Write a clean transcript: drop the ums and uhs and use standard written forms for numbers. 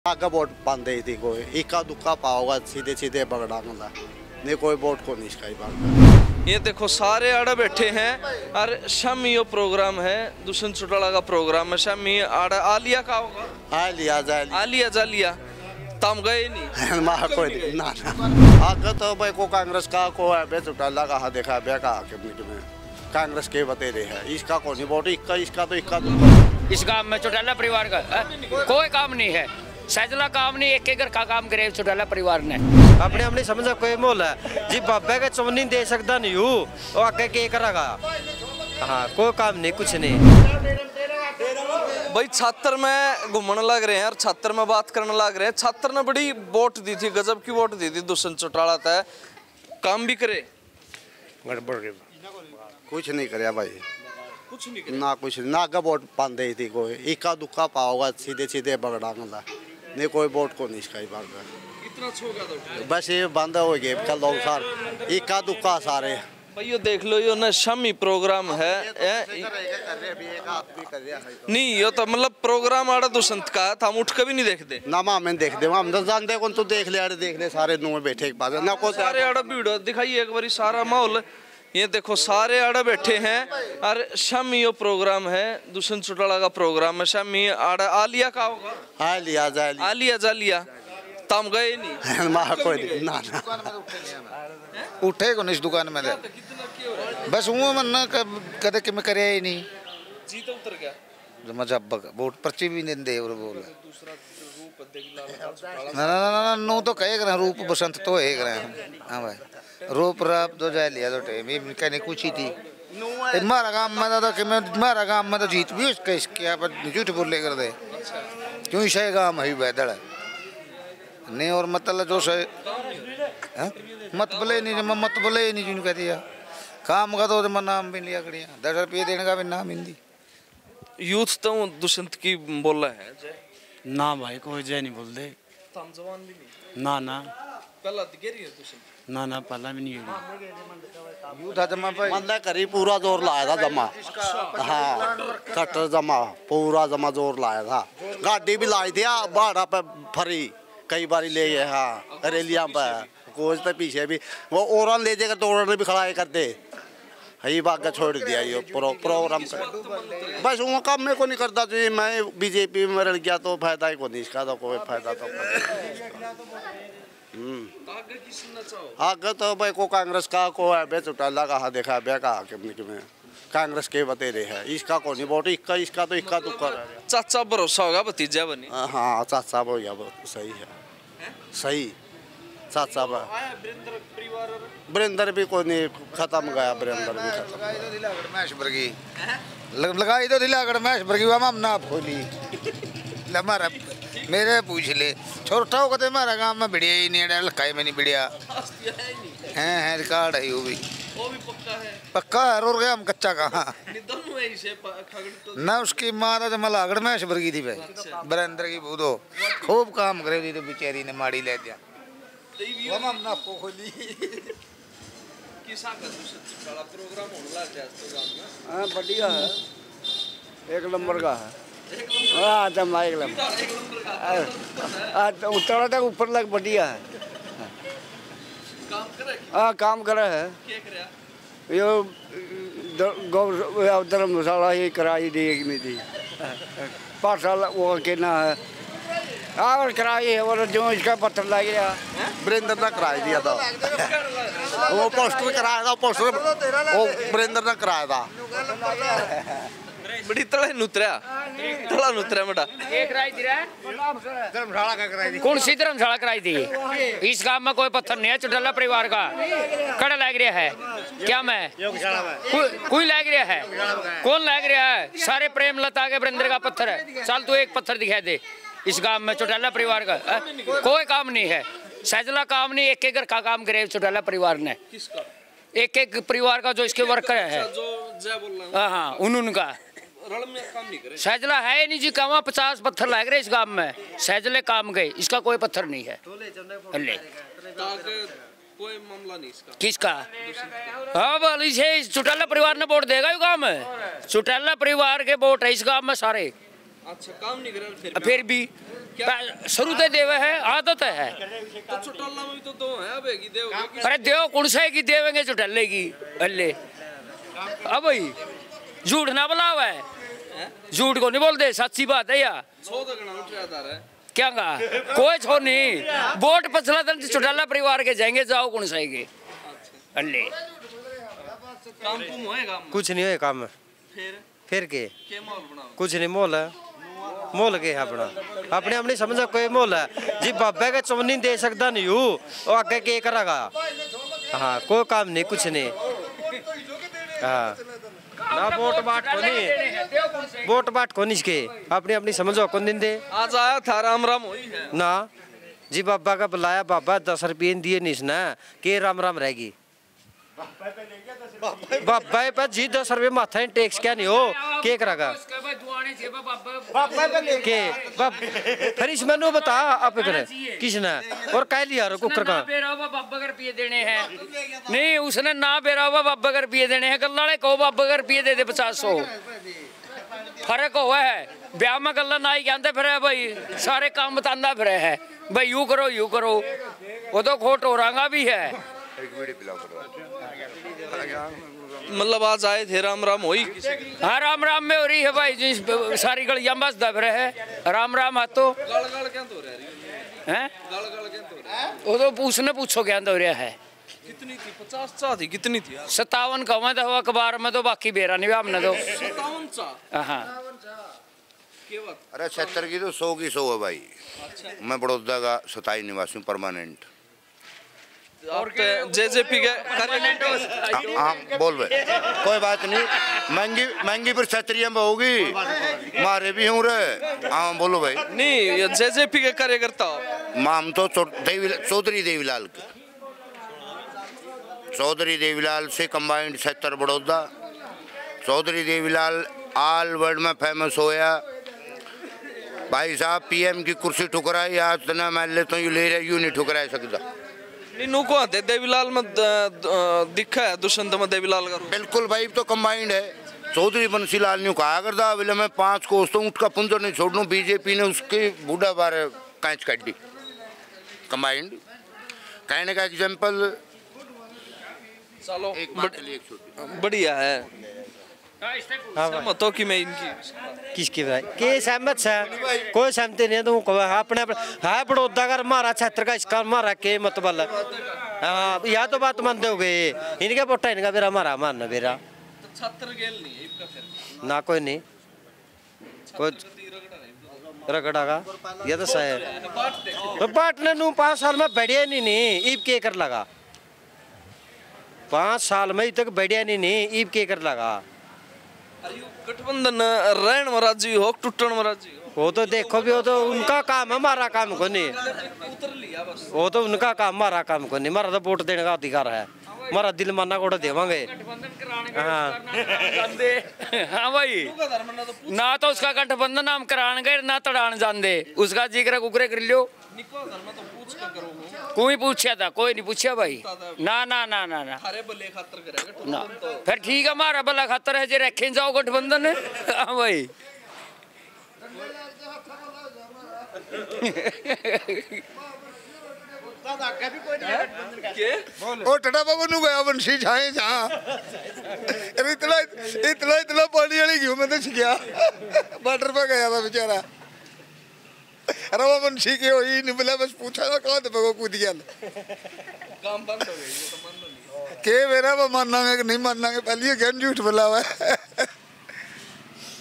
आगे वोट पाते ही थी कोई इक्का दुक्का पाओगा सीधे सीधे बगड़ांगा नहीं कोई वोट को नहीं इसका ही। ये देखो सारे आड़े बैठे हैं और शामी यो प्रोग्राम है दुष्यंत चौटाला का प्रोग्राम है शामी आड़ा आलिया का होगा आलिया जालिया तम गए नहीं माँ कोई ना आगे तो भाई को कांग्रेस का को है बे चौटाला का देखा बे का में कांग्रेस के बतेरे है इसका कौन नहीं वोट इक्का इसका तो इक्का दुक्का इस काम में चौटाला परिवार का कोई काम नहीं है सैजला काम नहीं एक घर का काम करे चौटाला परिवार ने अपने हमने समझा कोई मोल है जी बाबा का चमनी दे सकता नहीं हूँ वो आके के करेगा। हाँ कोई काम नहीं कुछ नहीं भाई छात्र में घूमने लग रहे हैं और छात्र में बात करने लग रहे हैं। छात्र ने बड़ी वोट दी थी गजब की वोट दी थी दुष्यंत चौटाला तय काम भी करे कुछ नहीं करे भाई कुछ नहीं ना कुछ ना आगे वोट पाते ही थी कोई इक्का दुक्का पाओगा सीधे सीधे बगड़ांगा नहीं कोई वोट को नहीं इसका ही इतना छोगा तो बस ये बंद हो गए कल लोग सारे इक्का दुक्का सारे भाई यो देख लो यो ना शामी प्रोग्राम है नहीं यो तो मतलब प्रोग्राम आड़ा दुष्यंत का था हम उठ कभी नहीं देखते ना मैं देख दे हम तो जानते कौन तू देख ले सारे नुए बैठे एक पास ना को सारे आड़ा भीड़ दिखाइए एक बारी सारा माहौल ये देखो सारे आड़े बैठे हैं और शामी यो प्रोग्राम है दुष्यंत चौटाला का प्रोग्राम है शामी आड़ा आलिया का होगा आलिया जालिया तम गए नहीं माँ कोई ना उठे को इस दुकान में बस वो मन कदे कि मैं करे ही नहीं जी तो उतर गया जब वोट पर्ची भी नहीं दे और बोल ना नो तो कहे रूप बसंत तो एक रहे हाँ भाई रूप राप तो जाए लिया तो टाइम कहने कुछ ही थी मारा काम में तो कि मैं मारा काम में तो जीत भी उसका इसके पर झूठ बोले कर दे क्यों शय काम है बैदड़ नहीं और मतलब जो शय मत बोले नहीं जिन कह दिया काम का तो मैं नाम भी लिया करिया 10 रुपये देने का भी नाम हिंदी यूथ तो दुष्यंत की बोला है ना भाई कोई जय नहीं बोल दे जवान भी नहीं ना पहला दिखेरी है दुष्यंत ना पहला भी नहीं है यूथ जमा मतलब करी पूरा जोर लाया था जमा हाँ कट्टर जमा पूरा जमा जोर लाया था गाड़ी भी लाई थी भाड़ा पे फरी कई बारी ले गए हाँ रेलिया पे कोच पे पीछे भी वो और ले जाकर दौड़ने भी खड़ा करते यही बात का छोड़ दिया ये प्रोग्राम कर बस वो काम में को नहीं करता तो मैं बीजेपी में रह गया तो फायदा ही को नहीं इसका तो कोई फायदा तो आगे तो भाई को कांग्रेस का को है बे चौटाला का देखा बे का में कांग्रेस के बतेरे है इसका कौन नहीं वोट इक्का इसका तो इक्का दुक्का चाचा भरोसा होगा भतीजा बनी हाँ चाचा हो गया सही है सही चाचा बरिंदर भी कोई नहीं खत्म गया बरिंदर भी खत्म मैश बर्गी लगाई तो दिलागढ़ मैश बर्गी हम ना खोली हमारा मेरे पूछ ले छोटा हो कहते हमारा गाँव में बढ़िया ही नहीं है लकाई में नहीं बढ़िया है रिकॉर्ड है वो भी पक्का है रो गया हम कच्चा कहाँ ना उसकी माँ तो मलागढ़ मैश बर्गी थी भाई बरिंदर की बूदो खूब काम करे थी तो बेचारी ने माड़ी ले दिया हाँ बढ़िया है एक नंबर का है हाँ जमा एक नंबर उत्तरा तक ऊपर लग बढ़िया है हाँ काम करे है यो धर्मशाला ही कराई दी थी पाठशाला वो कहना है और कराई है और जो इसका पत्थर लग गया बरिंदर ने कराई दिया था वो पोस्टर कराया था पोस्टर वो बरिंदर ने कराया था बड़ी तड़ा नुतरा बेटा धर्मशाला का कराई थी कौन सी धर्मशाला कराई थी इस गांव में कोई पत्थर नहीं है चौटाला परिवार का कड़ा लग रहा है क्या मैं कोई लग रहा है कौन लग रहा है सारे प्रेम लता के बरिंदर का पत्थर है चल तू एक पत्थर दिखा दे इस गांव में चौटाला परिवार का कोई काम नहीं है सैजला काम नहीं एक घर का काम करे चौटाला परिवार ने एक परिवार का जो इसके वर्कर है हाँ उनका सैजला है नहीं जी कहाँ 50 पत्थर लग रहे इस गांव में सैजले काम गए इसका कोई पत्थर नहीं है कोई मामला नहीं इसका किसका हाँ बोली से चौटाला परिवार ने वोट देगा गांव में चौटाला परिवार के वोट है इस गांव में सारे अच्छा काम नहीं कर फिर भी शुरू से देवे है, आदत है। तो चुटाला में भी तो 2 है, अब एक ही देवगे। अरे देव कौन सा की देवेंगे चुटल्ले की अल्ले। अब भाई झूठ ना बुलावा है, झूठ को नहीं बोलते, सच्ची बात है यार। क्या कहा कोई छो नहीं, वोट पछला दिन चुटाला परिवार के जाएंगे, जाओ कौन सा के अल्ले। कुछ नहीं है काम, फिर के कुछ नहीं, मोल है, मोल के अपना अपने अपनी समझ कोई मोल है जी। बाबा के चुमनी दे सकता नहीं हूँ, वो आगे के करेगा। हाँ कोई काम नहीं, कुछ नहीं। हाँ ना वोट बाट को नहीं, वोट बाट को नहीं, इसके अपनी अपनी समझो कौन दिन दे। आज आया था राम राम हुई है ना जी, बाबा का बुलाया, बाबा 10 रुपये दिए नहीं ना, के राम राम रहेगी। बाबा पर जी 10 रुपये माथा टैक्स क्या नहीं हो, के करेगा के फिर इस मैंने बता आप करे किसने और कह लिया कुकर का बाबा का रुपये देने हैं। नहीं उसने ना बेरा हुआ बाबा का रुपये देने हैं, गल्ला वाले को बाबा का रुपये दे दे 500। फर्क हुआ है, ब्याह में गल्ला ना ही कहते फिर भाई, सारे काम बताना फिर है भाई, यूं करो वो तो खोट हो रहा भी है। मतलब आज आए थे, राम राम हुई? हाँ राम राम में हो रही है भाई जी, सारी गलियां बस दब रहे है, राम राम हाथों वो तो उसने पूछो क्या हो रहा है। कितनी थी? 50 चा थी, कितनी थी? 57 कमा था अखबार में, तो बाकी बेरा नहीं हमने तो 57 चा। हाँ अरे 70 की तो 100 की 100 है भाई। मैं बड़ौदा का 27 निवासी हूँ, परमानेंट। और जेजेपी के हाँ बोल भाई, कोई बात नहीं, महंगी पर क्षत्रिय में होगी, मारे भी हूँ रे। हाँ बोलो भाई। नहीं जेजेपी के कार्यकर्ता माम तो चौधरी देवीलाल के, चौधरी देवीलाल से combined 70 Baroda. Chaudhary Devilal all world में फेमस होया भाई साहब। पीएम की कुर्सी ठुकराई, आज तना महल तो यूँ ले रहे, यूँ नहीं ठुकरा सकता। नीनू को आते देवीलाल में दिखा है, दुष्यंत में देवीलाल का। बिल्कुल भाई, तो कंबाइंड है। चौधरी बंसीलाल ने कहा करता बोले मैं 5 कोस तो ऊँट का पुंजर नहीं छोड़ूं, बीजेपी ने उसके बूढ़ा बार कैच काट दी। कंबाइंड कहने का एग्जाम्पल चलो एक बढ़िया है। सहमत हो कि मैं इनकी किसकी भाई के सहमत है, कोई सहमति नहीं है। तो अपने है बड़ौदा का मारा, 76 का इसका मारा के मतलब। हाँ यह तो बात मानते हो गए, इनके पोटा इनका बेरा मारा मारना बेरा 76 गेल नहीं है इनका, फिर ना कोई नहीं, कोई रगड़ा का ये तो सही है। तो बांटने नू 5 साल में बढ़िया नहीं ईब के कर लगा, 5 साल में तक बढ़िया नहीं ईब के कर लगा। गठबंधन रहन महाराज जी हो, टूटन महाराज जी हो, वो तो देखो भी, वो तो उनका काम है, हमारा काम को नहीं। उतर लिया बस, वो तो उनका काम, हमारा काम को नहीं। हमारा तो वोट देने का अधिकार है, हमारा दिल माना को देवांगे। हाँ हाँ भाई, ना तो उसका गठबंधन हम करान गए, ना तड़ान जान दे, उसका जिक्र कुकरे कर लियो। कोई पूछा था? कोई नहीं पूछा भाई। ना ना ना ना ना ना, फिर ठीक है, हमारा भला खातर है, जे रखे जाओ गठबंधन है। हाँ भाई ओ टटा बाबू नु गया बंसी जाए जहाँ इतना इतना इतना पानी वाली क्यों मैं तो गया बॉर्डर पे गया था बेचारा। अरे वो बंसी के हुई नहीं बोला, बस पूछा था कहाँ पे वो कूद गया। काम बंद हो गई, तो मान लो के मेरा वो मानांगे कि नहीं मानांगे, पहले ये क्या झूठ बोला हुआ है।